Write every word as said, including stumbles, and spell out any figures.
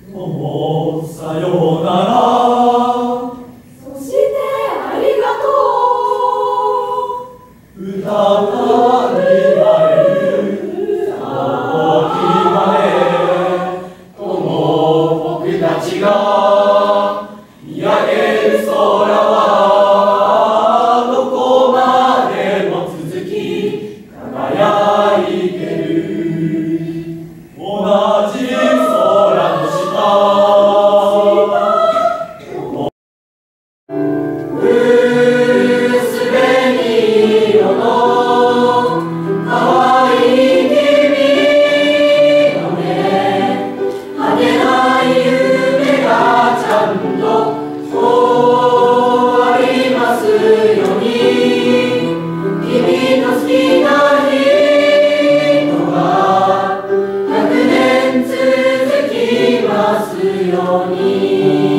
もうさようなら。 そしてありがとう。 歌がり合えるさおきまで、この僕たちが見上げる空はどこまでも続き輝いてる。同じ空の下、 ように